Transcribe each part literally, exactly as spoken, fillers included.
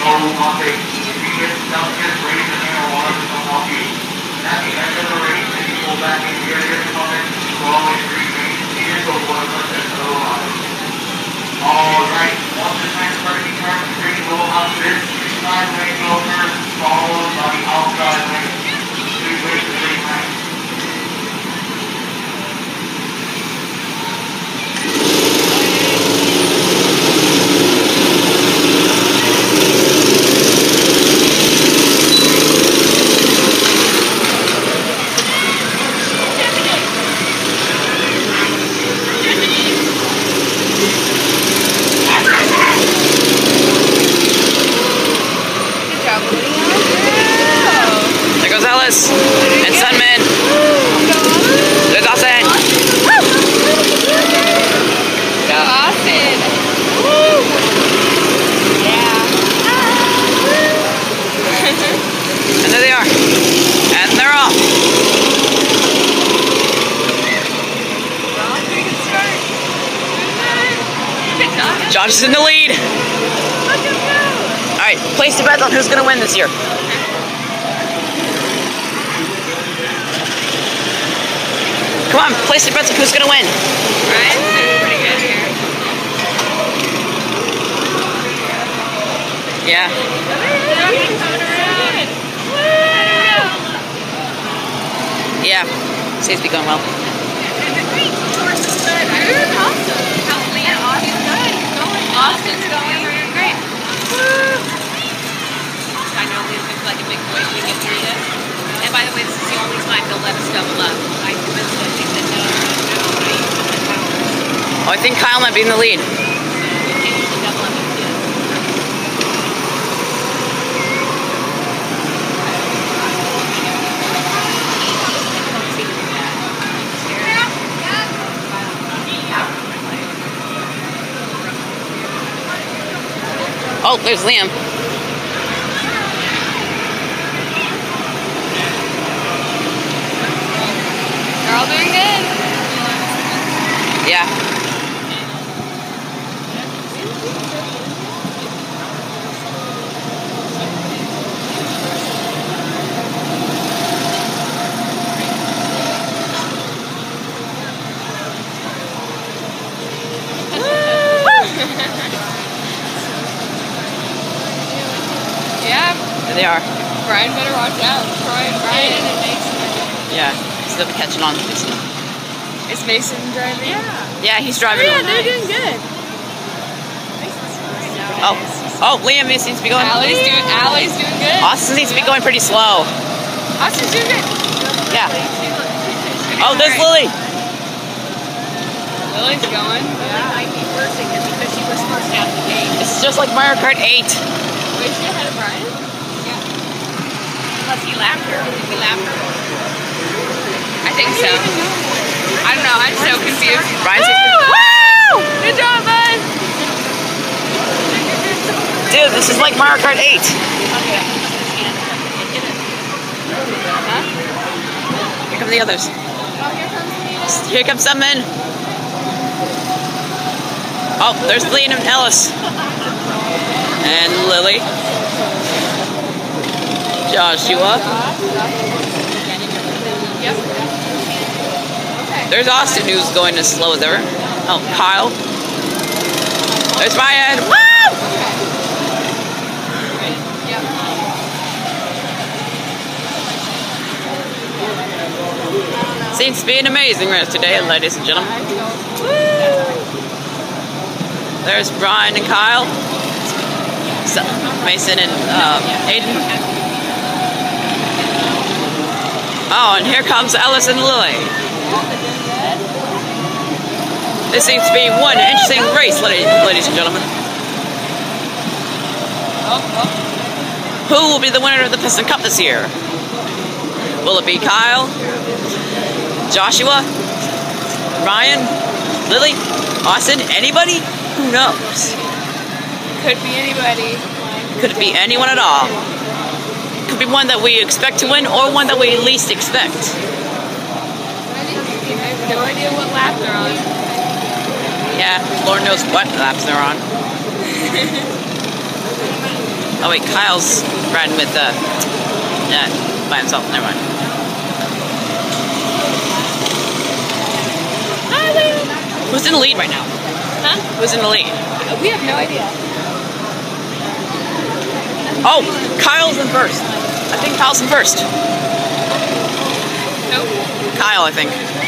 Alright, once the time starts to turn, bring the roll out this inside lane over, followed by the outside lane. Two ways to bring right. There goes Ellis and Sunman. There's Austin. Go Austin. Woo. Yeah. And there they are. And they're off. Josh is in the lead. Alright, place your bets on who's going to win this year. Come on, place your bets on who's going to win. Ryan's doing pretty good here. Yeah. Yeah, seems to be going well. Austin's going great. I know we look like a big boy when we get through this. And by the way, this is the only time they'll let us double up. I convinced them they said no, no, no. Oh, I think Kyle might be in the lead. So we can't usually double up if we do. Oh, there's Liam. They're all doing good. Yeah. Yeah. There they are. Brian better watch out. Troy and Brian and Mason. Yeah, so they'll be catching on. Is Mason driving? Yeah. Yeah, he's driving. Yeah, they're doing good. Oh, oh, Liam seems to be going. Allie's doing, Allie's doing good. Austin seems to be going pretty slow. Austin's doing good. Yeah. Oh, there's Lily. Lily's going. Yeah. Might be worse because she was first out of the gate. This is just like Mario Kart eight. Wait, is she ahead of Brian? Yeah. Unless he lapped her. Did he lap her? I think so. I don't know. I'm so confused. Brian's Woo! Good job, bud. Dude, this is like Mario Kart eight. Huh? Here come the others. Here comes some men. Oh, there's Liam and Ellis. And Lily. Joshua. There's Austin, who's going as slow as ever. Oh, Kyle. There's Ryan. Woo! Seems to be an amazing race today, ladies and gentlemen. There's Brian and Kyle. So, Mason and uh, Aiden. Oh, and here comes Ellis and Lily. This seems to be one interesting race, ladies and gentlemen. Who will be the winner of the Piston Cup this year? Will it be Kyle, Joshua, Ryan, Lily, Austin, anybody? Who knows? Could be anybody. Could it be anyone at all? Could be one that we expect to win or one that we least expect. I have no idea what lap they're on. Yeah, Lord knows what laps they're on. Oh wait, Kyle's riding with uh, yeah, by himself. Never mind. Hi, Liam. Who's in the lead right now? Huh? Who's in the lead? We have no idea. Oh, Kyle's in first. I think Kyle's in first. Nope. Kyle, I think.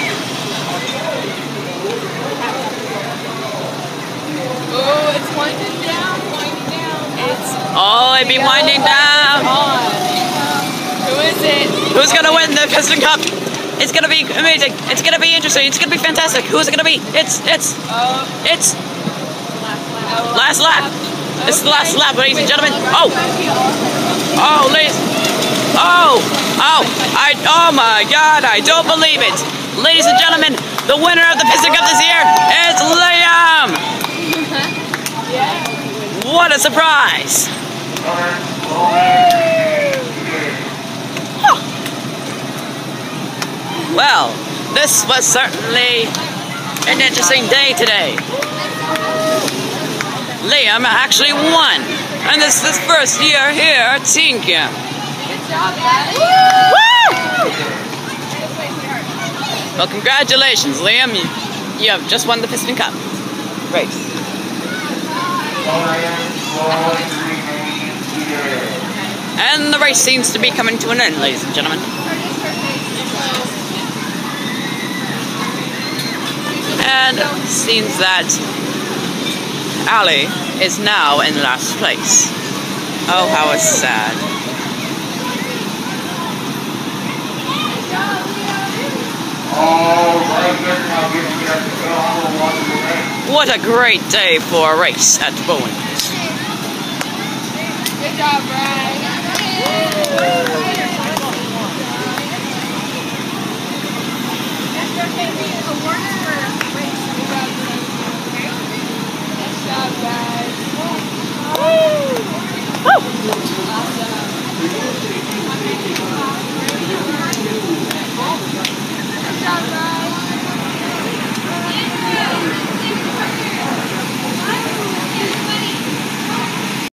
Oh, it's winding down, winding down. It's Oh, it'd be winding down. on. Who is it? Who's gonna win the Piston Cup? It's gonna be amazing. It's gonna be interesting. It's gonna be fantastic. Who's it gonna be? It's it's Oh, it's last lap. last lap. It's the last lap, ladies and Wait, gentlemen. hold on. Oh, oh, ladies. Oh, oh, I, oh my God, I don't believe it. Ladies and gentlemen, the winner of the Piston Cup this year is Liam. What a surprise. Huh. Well, this was certainly an interesting day today. Liam actually won, and this is his first year here at Teen Camp. Good job, Daddy. Woo! Well, congratulations, Liam. You, you have just won the Piston Cup race. And the race seems to be coming to an end, ladies and gentlemen. And it seems that Ali is now in last place. Oh, how it's sad. What a great day for a race at Bullwinkles. Good job, Brian. That's your favorite award.